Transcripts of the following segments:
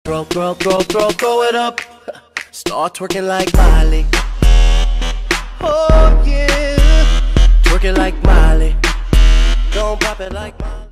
throw it up. Start twerking like Miley. Oh yeah, twerking like Miley. Don't pop it like Miley.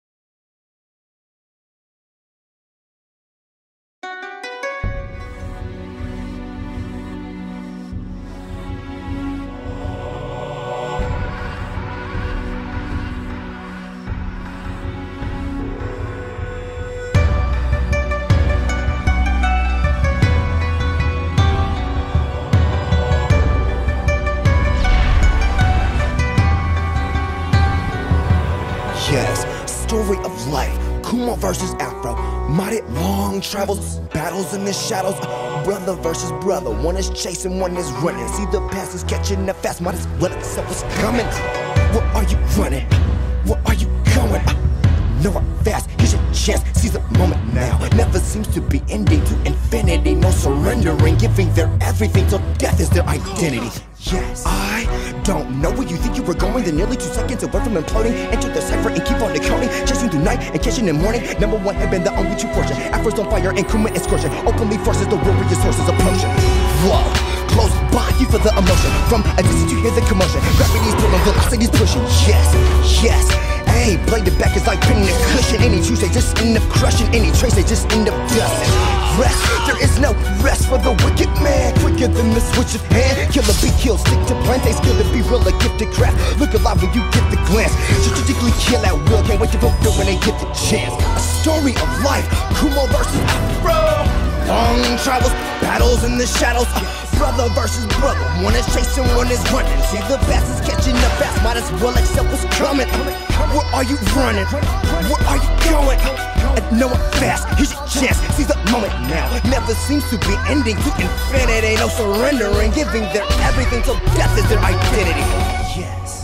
Yes, story of life, Kuma versus Afro. Modded long travels, battles in the shadows. Brother versus brother, one is chasing, one is running. See the past is catching the fast, might as well accept what's coming. Where are you running? Where are you going? Nowhere fast, here's your chance, seize the moment now. Never seems to be ending to infinity. No surrendering, giving their everything till death is their identity. Yes, I don't know where you think you were going. They're nearly 2 seconds away from imploding. Enter the cipher and keep on decoding. Chasing through night and catching in morning. Number one had been the only true portion. Afro's on fire and Kuma is scorching. Openly forces the warrior's horses approaching. Whoa, close by, you feel the emotion. From a distance you hear the commotion. Gravity's pulling, velocity's pushing. Yes, yes. Hey, blade it back is like pinning a cushion. Any truce, they just end up crushing. Any trace, they just end up dusting. Rest, there is no rest for the wicked man. Quicker than the switch of hand. Killer be killed, stick to plan. They skill to be real, a gifted craft. Look alive when you get the glance. Strategically kill at will. Can't wait to fulfill when they get the chance. A story of life, Kuma versus Afro. Long travels, battles in the shadows. Brother versus brother, one is chasing, one is running. See the best is catching up fast, might as well accept what's coming. Where are you running? Where are you going? No one fast, here's your chance, seize the moment now. Never seems to be ending to infinity. No surrendering, giving their everything till death is their identity. Yes.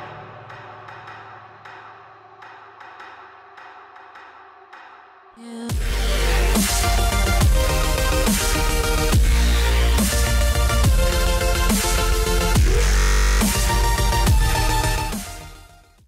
Yeah.